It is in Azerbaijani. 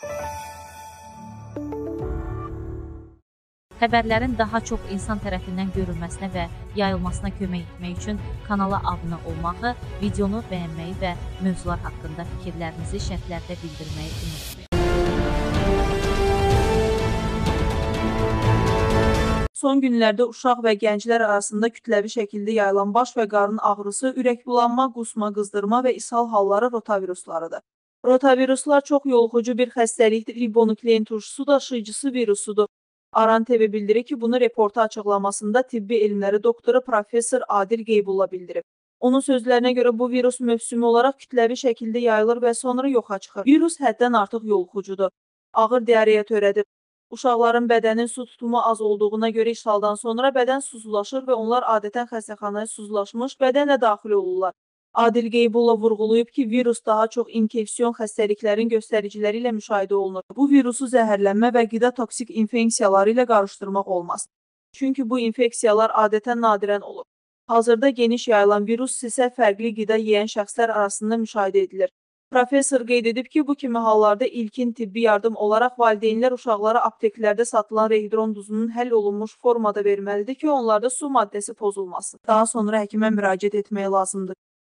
Xəbərlərin daha çox insan tərəfindən görülməsinə və yayılmasına kömək etmək üçün kanala abunə olmağı, videonu bəyənməyi və mövzular haqqında fikirlərinizi şərhlərdə bildirməyi unutmayın. Son günlərdə uşaq və gənclər arasında kütləvi şəkildə yayılan baş və qarın ağrısı, ürəkbulanma, qusma, qızdırma və ishal halları rotaviruslarıdır. Rotaviruslar çox yoluxucu bir xəstəlikdir, ribonuklein turşusu daşıyıcısı virusudur. Aran TV bildirir ki, bunu reporta açıqlamasında tibbi elmləri doktoru Professor Adil Qeybulla bildirib. Onun sözlərinə görə bu virus mövsümi olaraq kütləvi şəkildə yayılır və sonra yoxa çıxır. Virus həddən artıq yoluxucudur. Ağır diareya törədir. Uşaqların bədənin su tutumu az olduğuna görə işğaldan sonra bədən susuzlaşır və onlar adətən xəstəxanaya susuzlaşmış bədənlə daxil olurlar. Adil Qeybulla vurğulayıb ki, virus daha çox infeksiyon xəstəliklərin göstəriciləri ilə müşahidə olunur. Bu virusu zəhərlənmə və qida toksik infeksiyaları ilə qarışdırmaq olmaz. Çünki bu infeksiyalar adətən nadirən olur. Hazırda geniş yayılan virus isə fərqli qida yeyən şəxslər arasında müşahidə edilir. Professor qeyd edib ki, bu kimi hallarda ilkin tibbi yardım olaraq valideynlər uşaqlara apteklərdə satılan rehidron duzunun həll olunmuş formada verməlidir ki, onlarda su maddəsi pozulmasın. Daha sonra həkimə müraciət etmək lazımdır.